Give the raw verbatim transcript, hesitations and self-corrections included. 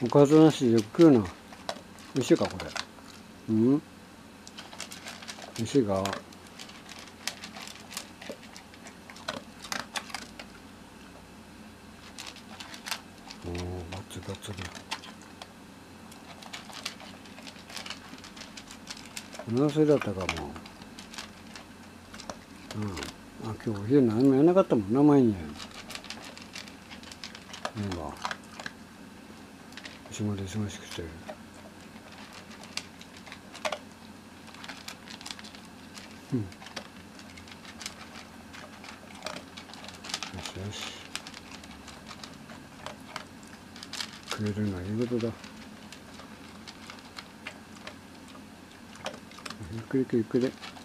おかずなしでよく食うな。美味しいかこれ。うん、美味しいか。おお、ガツガツだ。このせいだったかも。うん、あ、今日お昼何もやらなかったもんな、前に。今仕事忙しくて。うん、よしよし、食えるのはいいことだ。ゆっくりゆっくりゆっくり。